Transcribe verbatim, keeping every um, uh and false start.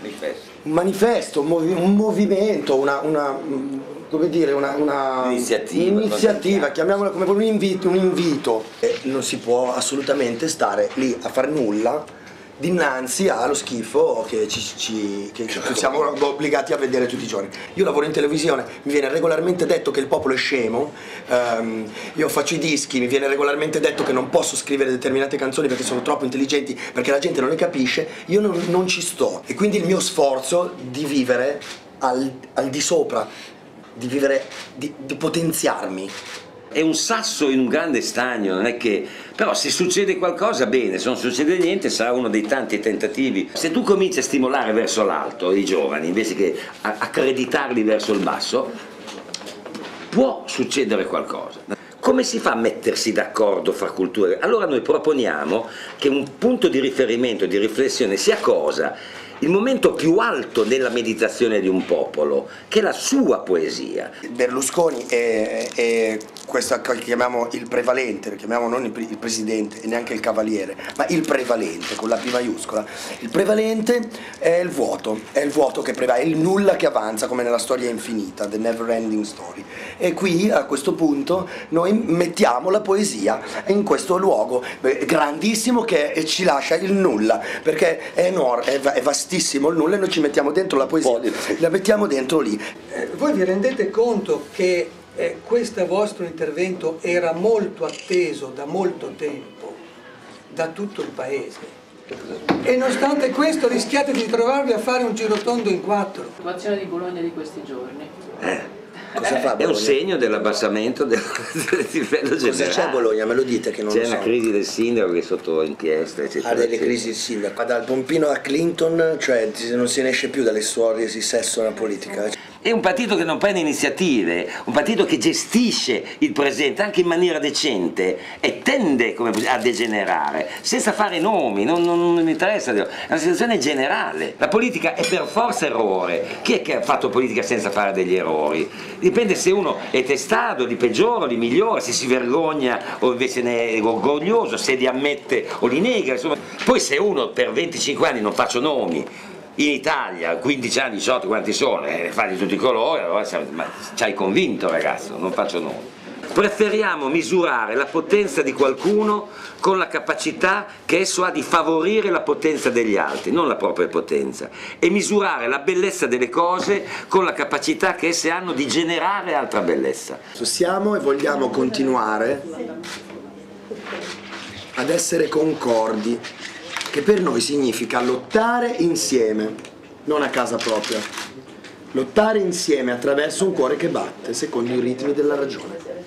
manifesto. Un manifesto, un, movi un movimento, una, una, come dire, una, una iniziativa, iniziativa chiamiamola come un invito, un invito. E non si può assolutamente stare lì a far nulla dinanzi allo schifo che, ci, ci, che, che siamo obbligati a vedere tutti i giorni. Io lavoro in televisione, mi viene regolarmente detto che il popolo è scemo, um, io faccio i dischi, mi viene regolarmente detto che non posso scrivere determinate canzoni perché sono troppo intelligenti, perché la gente non le capisce, io non, non ci sto. E quindi il mio sforzo di vivere al, al di sopra, di vivere, di, di potenziarmi. È un sasso in un grande stagno, non è che... Però se succede qualcosa, bene, se non succede niente sarà uno dei tanti tentativi. Se tu cominci a stimolare verso l'alto i giovani, invece che accreditarli verso il basso, può succedere qualcosa. Come si fa a mettersi d'accordo fra culture? Allora noi proponiamo che un punto di riferimento, di riflessione sia cosa? Il momento più alto della meditazione di un popolo, che è la sua poesia. Berlusconi è, è questo che chiamiamo il prevalente, lo chiamiamo non il, il presidente e neanche il cavaliere, ma il prevalente con la P maiuscola. Il prevalente è il vuoto, è il vuoto che prevale, è il nulla che avanza come nella storia infinita, the never ending story. E qui a questo punto noi mettiamo la poesia in questo luogo grandissimo che ci lascia il nulla, perché è enorme, è vastissimo il nulla e noi ci mettiamo dentro la poesia, la mettiamo dentro lì. Eh, voi vi rendete conto che eh, questo vostro intervento era molto atteso da molto tempo da tutto il paese e nonostante questo rischiate di trovarvi a fare un girotondo in quattro? La situazione di Bologna di questi giorni. Eh. Cosa fa È un segno dell'abbassamento del livello generale. Cosa c'è a Bologna? Me lo dite che non lo so. C'è una crisi del sindaco che è sotto inchiesta, eccetera. Ha delle crisi il sindaco. Ma dal Pompino a Clinton, cioè non si ne esce più dalle storie di sesso nella politica. È un partito che non prende iniziative, un partito che gestisce il presente anche in maniera decente e tende come, a degenerare, senza fare nomi, non, non, non mi interessa, è una situazione generale. La politica è per forza errore. Chi è che ha fatto politica senza fare degli errori? Dipende se uno è testardo, li peggiora, li migliora, se si vergogna o invece ne è orgoglioso, se li ammette o li nega, insomma. Poi se uno per venticinque anni, non faccio nomi, in Italia, quindici anni, diciotto, quanti sono, e eh, fa di tutti i colori, allora ma ci hai convinto ragazzo, non faccio nomi. Preferiamo misurare la potenza di qualcuno con la capacità che esso ha di favorire la potenza degli altri, non la propria potenza, e misurare la bellezza delle cose con la capacità che esse hanno di generare altra bellezza. Siamo e vogliamo continuare ad essere concordi, che per noi significa lottare insieme, non a casa propria, lottare insieme attraverso un cuore che batte secondo i ritmi della ragione.